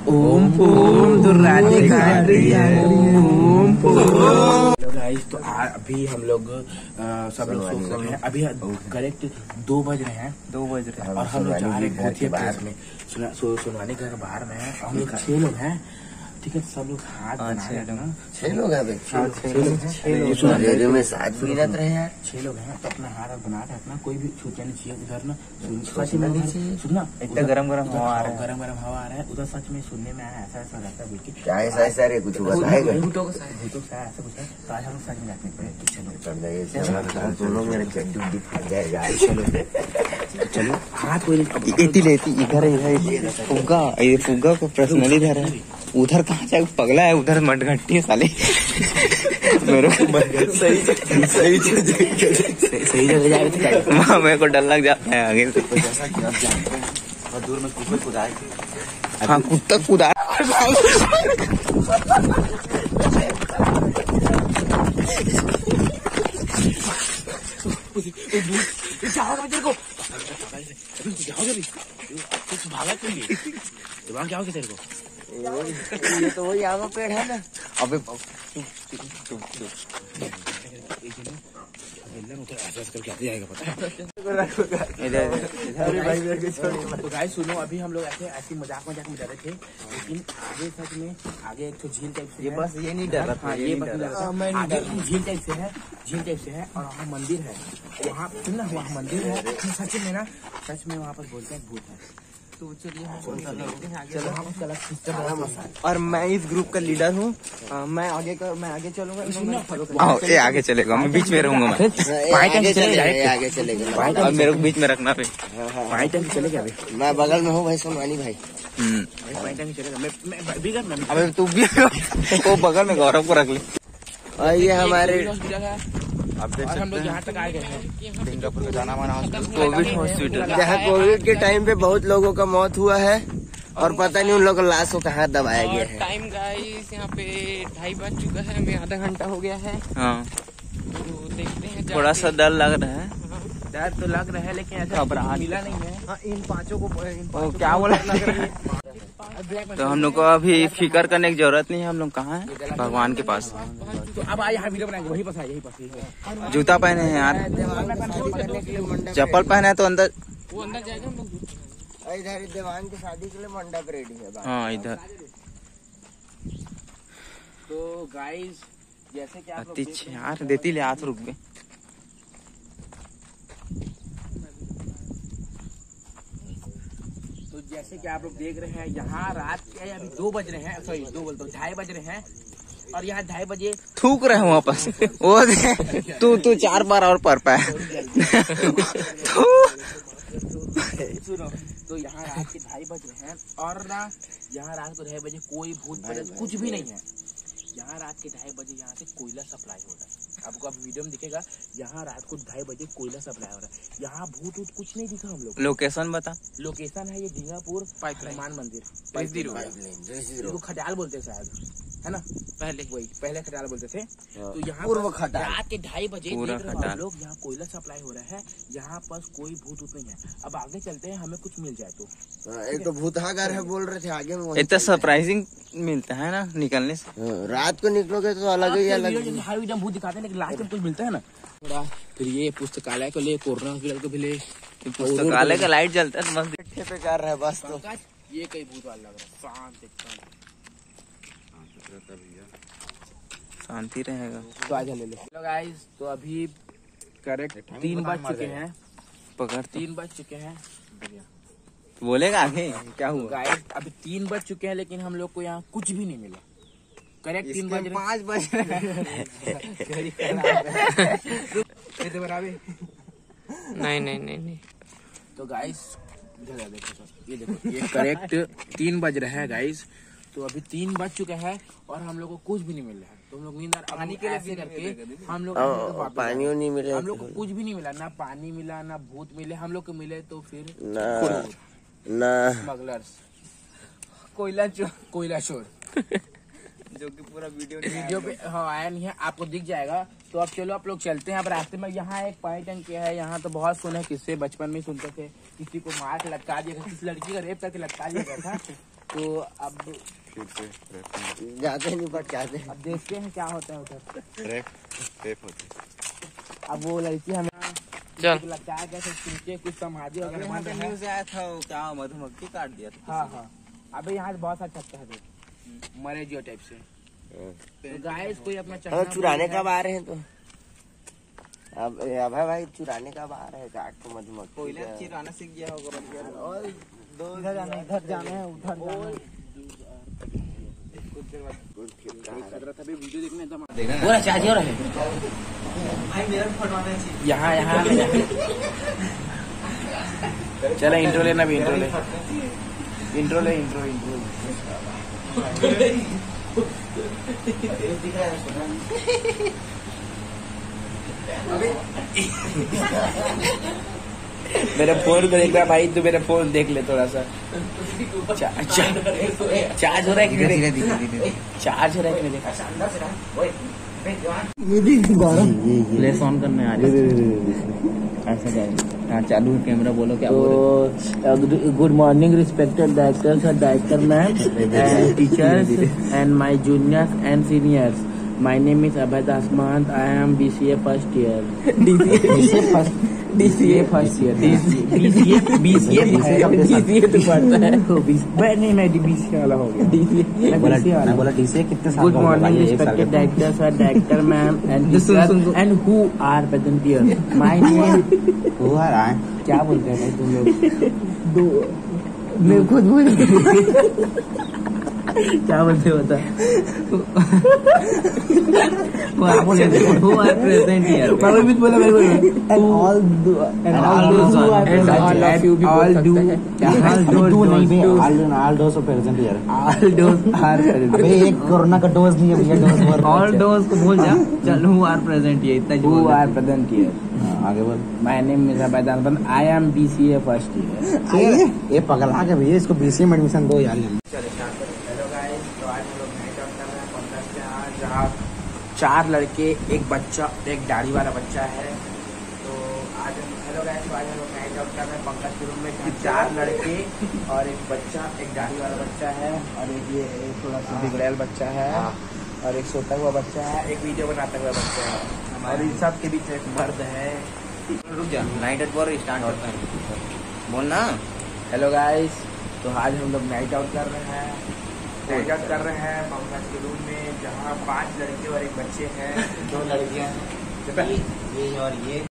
Om Om दुर्राधिकारी Om Om. Guys तो अभी हम लोग सब लोग सोच रहे हैं, अभी करेक्ट 2 बज रहे हैं और हम लोग जा रहे हैं भूतिया प्लेस में। सुनवानी घर बाहर में है, हम लोग 6 लोग हैं, ठीक है। सब लोग हाथ बना रहे हैं ना, 6 लोग हैं, 6 लोग में साथ भी रहते रहे हैं, 6 लोग हैं। तो अपना हाथ बना रहे अपना, कोई भी छूटना नहीं चाहिए उधर ना। सुनना इतना गरम गरम हवा आ रहा है उधर, सच में सुनने में आया ऐसा ऐसा रहता है बोल के। क्या ऐसा रे कुछ बताएगा भूतों का ऐसा कुछ है। तो आज हम सच में जाते हैं, चलो हाथ कोई इधर फुग्गा को पर्सनली इधर है, उधर कहाँ जाए पगला है, उधर मटघट्टी है साले। मेरे को सही जगह जाए वहाँ मेरे को डर लग जाता है आगे से। जैसा कि आप जानते हैं बहुत दूर में कुत्ता कुदाए, हाँ कुत्ता कुदाए। भागा क्यों दिमाग क्या हो गया तेरे को? ये तो वही आम पेड़ है ना। अबे तो गाइस सुनो, अभी हम लोग ऐसे मजाक में जा रहे थे, लेकिन आगे सच में आगे एक तो झील टाइप से है। बस ये नहीं डर रहा, हाँ ये आगे झील टाइप से है और वहाँ मंदिर है, वहाँ सुनना वहाँ मंदिर है सच में वहाँ पर बोलते हैं भूत है। तो चलिए और मैं इस ग्रुप का लीडर हूँ, मैं आगे चलूंगा। ये आगे चलेगा, मैं बीच में रहूंगा। आगे चलेगा और मेरे को बीच में रखना पे। चलेगा मैं बगल में हूँ भाई, सुनवानी भाई। अबे तू भी वो बगल में गौरव को रख ले। और ये हमारे हम लोग यहाँ तक आ गए हैं, सिंगापुर का जाना माना कोविड हॉस्पिटल, जहाँ कोविड के टाइम पे बहुत लोगों का मौत हुआ है और पता नहीं उन लोगों को लाश को कहाँ दबाया गया है। टाइम गाइस यहाँ पे 2:30 बज चुका है, हमें आधा घंटा हो गया है। हाँ तो देखते हैं, थोड़ा सा डर लग रहा है, डर तो लग रहा है लेकिन ऐसा मिला नहीं है। हाँ, इन पांचों को क्या बोला लग रहा है। तो हम लोग को अभी फिकर करने की जरूरत नहीं है, हम लोग कहाँ हैं? भगवान के पास। तो अब यहाँ वीडियो बनाएंगे, वहीं पास यहीं पास। जूता पहने हैं यार, चप्पल पहने हैं तो अंदर जाएगा। इधर देवान की शादी के लिए मंडप रेडी है। हाँ इधर। तो गाइस जैसे कि आप लोग यार देती ले हाथ रुक गए। तो जैसे कि आप लोग देख रहे हैं, यहाँ रात के अभी 2 बज रहे हैं, सॉरी 2 बोलता हूँ 2:30 बज रहे हैं और यहाँ 2:30 बजे थूक रहे हैं वापस। वो तू 4 बार और पढ़ पाया। सुनो, तो यहाँ रात के 2:30 बज रहे हैं और ना यहाँ रात को 2:30 बजे कोई भूत प्रेत कुछ भी नहीं है। यहाँ रात के 2:30 बजे यहाँ से कोयला सप्लाई हो रहा है, आपको अब वीडियो में दिखेगा। यहाँ रात को 2:30 बजे कोयला सप्लाई हो रहा है, यहाँ भूत वूत कुछ नहीं दिखा हम लोग। लोकेशन बता। लोकेशन है ये दीघापुर हनुमान मंदिर, वो खटाल बोलते शायद, है ना? पहले खटाल बोलते थे। तो यहाँ रात के 2:30 बजे देख रहे हो हम लोग, यहाँ कोयला सप्लाई हो रहा है, यहाँ पर कोई भूत वूत नहीं है। अब आगे चलते हैं, हमें कुछ मिल जाए तो। एक तो भूताघर है बोल रहे थे आगे में, इतना सरप्राइजिंग मिलता है ना निकलने से। रात को निकलोगे तो अलग ही अलग भूत दिखाते हैं, लेकिन लास्ट में कुछ मिलता है ना। फिर ये पुस्तकालय को ले, कोरोना हॉस्पिटल को भी ले, पुस्तकालय का लाइट जलता है मस्त पे कर रहा है बस। तो ये कई भूत वाला लग रहा है, शांति रहेगा। तो आजा ले लो गाइस। तो अभी करेक्ट 3 बज चुके हैं, पकड़ 3 बज चुके हैं। बोलेगा आगे क्या हुआ? गाइस अभी 3 बज चुके हैं, लेकिन हम लोग को यहाँ कुछ भी नहीं मिला। करेक्ट 3 बज 5 बज नहीं। तो गाइस ये देखो, ये करेक्ट 3 बज रहे हैं गाइस। तो अभी 3 बज चुके हैं और हम लोग को कुछ भी नहीं मिल रहा है। तो हम लोग नींद पानी के लिए करके हम लोग पानी नहीं मिला, हम लोग को कुछ भी नहीं मिला, ना पानी मिला ना भूत मिले। हम लोग को मिले तो फिर ना स्मगलर्स, कोयला चोर जो कि पूरा वीडियो पे हाँ आया नहीं है, आपको दिख जाएगा। तो अब चलो आप लोग चलते हैं। अब रास्ते में यहाँ एक पानी टंकी है, यहाँ तो बहुत सुने किस्से बचपन में सुनते थे, किसी को मार के लटका दिया, किसी लड़की का रेप करके लटका दिया गया था। तो अब फिर से जाते नहीं बट जाते। अब देखते हैं क्या होता है उधर। रेप होते। अब वो लड़की हमें चल लगता है कैसे पीछे कुछ समाधि वगैरह बन रहा है। न्यूज़ आया था क्या मधुमक्खी काट दिया था। हाँ हाँ, अबे यहाँ से बहुत अच्छा अच्छा है मरे जियो टाइप से। तो गाइस कोई अपना हाँ चुराने कब आ रहे हैं? तो अब अभय भाई चुराने कब आ रहे हैं? काट को मधुमक्खी कोयला चिराना सीख गया होगा। और इधर जाना है उधर जाना है वीडियो देखने पूरा चार्ज हो रहा है भाई। मेरा फटवाना चाहिए यहाँ यहाँ। चलो इंट्रो लेना भी, इंट्रो ले इंट्रो ले इंट्रो इंट्रो। मेरा फोन को देख रहा भाई, तू मेरा फोन देख ले थोड़ा सा। चार्ज हो रहा है कि नहीं? चार्ज हो रहा है कि नहीं? प्लेस ऑन करने आ रहे ऐसा क्या? हाँ चालू है कैमरा, बोलो क्या बोल रहे। गुड मॉर्निंग रिस्पेक्टेड डायरेक्टर्स और director ma'am and teachers and my juniors and seniors. My name is Abhay Das Mahant. I am BCA first year. DCA first year. BCA तो पढ़ता है। नहीं BCA वाला हो गया। DCA मैं बोला DCA कितने साल का? Good morning respected directors और director ma'am and teachers and who are present here. My name who are क्या बोलते हैं भाई तुम लोग? मैं खुद बोल क्या बोलते होता कोरोना का डोज नहीं है भैया, ऑल डोज को भूल जा। चल हु आर प्रेजेंट हियर, इतना हु आर प्रेजेंट हियर। आगे बोल। My name is Abhay Das Mahant, I am BCA first year. ये पगला के भैया इसको BCA में एडमिशन दो यार। जहाँ 4 लड़के एक बच्चा एक दाढ़ी वाला बच्चा है। तो आज हेलो गाइस, आज हम लोग नाइट आउट कर रहे हैं पंकज के रूम में। 4 लड़के और एक बच्चा, एक दाढ़ी वाला बच्चा है और एक ये थोड़ा सा बिगड़ैल बच्चा है और एक सोता हुआ बच्चा है, एक वीडियो बनाता हुआ बच्चा है और इन सब के बीच एक मर्द है। रुक जा, नाइट आउट पर स्टार्ट होता है बोलना। हेलो गाइस, तो आज हम लोग नाइट आउट कर रहे हैं पंकज के रूम में, जहाँ 5 लड़के और एक बच्चे हैं। 2 लड़कियां ये और ये